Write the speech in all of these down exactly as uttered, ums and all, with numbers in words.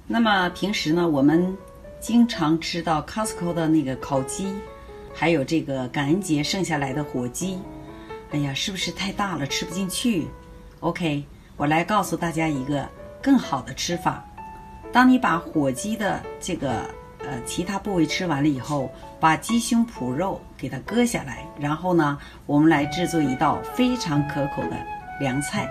那么平时呢，我们经常吃到 Costco 的那个烤鸡，还有这个感恩节剩下来的火鸡。哎呀，是不是太大了，吃不进去 ？OK， 我来告诉大家一个更好的吃法。当你把火鸡的这个呃其他部位吃完了以后，把鸡胸脯肉给它割下来，然后呢，我们来制作一道非常可口的凉菜。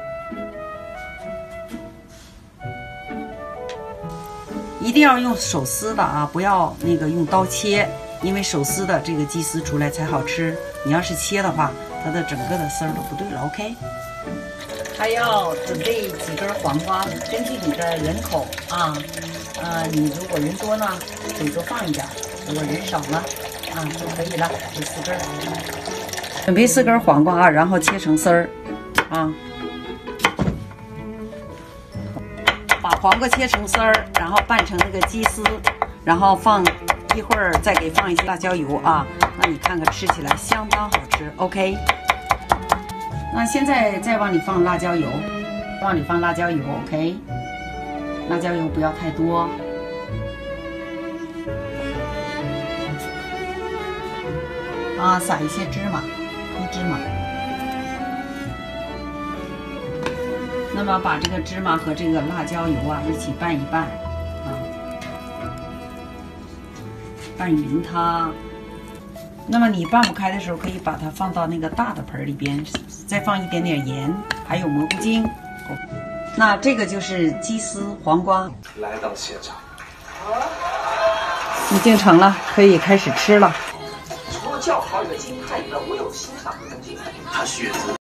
一定要用手撕的啊，不要那个用刀切，因为手撕的这个鸡丝出来才好吃。你要是切的话，它的整个的丝儿都不对了。OK， 还要准备几根黄瓜，根据你的人口啊，呃，你如果人多呢，可以多放一点；如果人少呢，啊就可以了，就四根。准备四根黄瓜啊，然后切成丝儿，啊。把黄瓜切成丝儿，然后拌成那个鸡丝，然后放一会儿，再给放一些辣椒油啊。那你看看吃起来相当好吃。OK， 那现在再往里放辣椒油，往里放辣椒油。OK， 辣椒油不要太多。啊，撒一些芝麻，黑芝麻。那么把这个芝麻和这个辣椒油啊一起拌一拌，啊，拌匀它。那么你拌不开的时候，可以把它放到那个大的盆里边，再放一点点盐，还有蘑菇精。那这个就是鸡丝黄瓜。 来到现场， 已经成了，可以开始吃了。 除了叫好有的金派以外，我有欣赏的东西。 他血脂